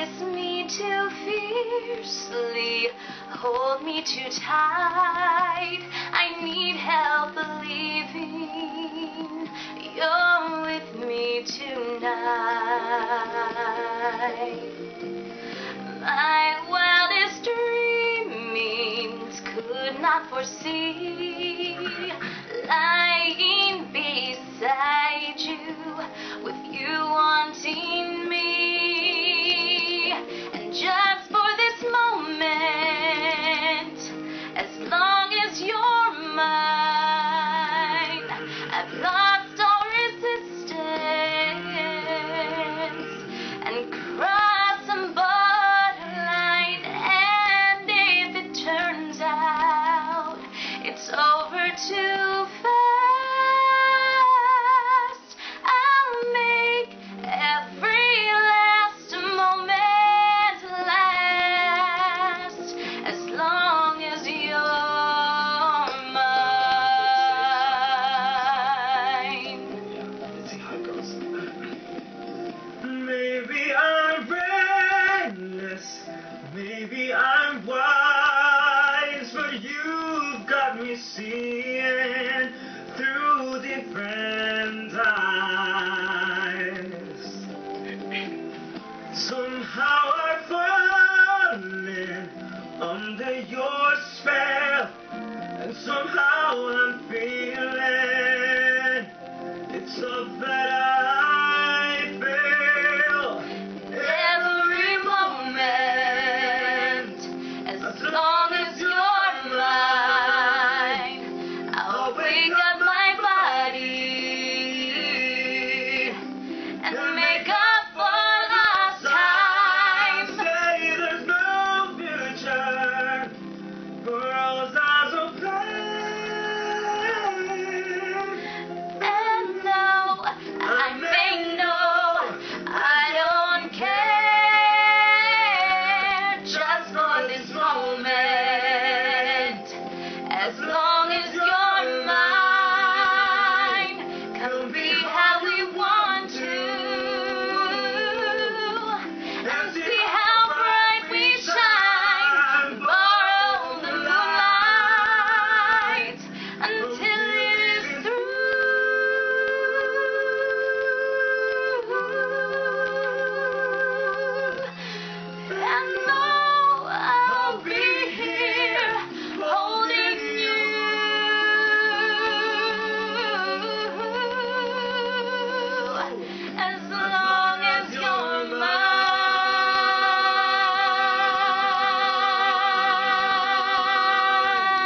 kiss me too fiercely, hold me too tight. I need help believing you're with me tonight. My wildest dreamings could not foresee lying beside you, with you wanting me. And just for this moment, as long as you're mine, I've lost all resistance and crossed some borderline. And if it turns out it's over too fast, I'll make every last moment last, as long as you're mine. Let's see how it goes. Maybe I'm brainless, maybe I'm wise, but you've got me seeing through different eyes. Somehow I've fallen under your spell, and somehow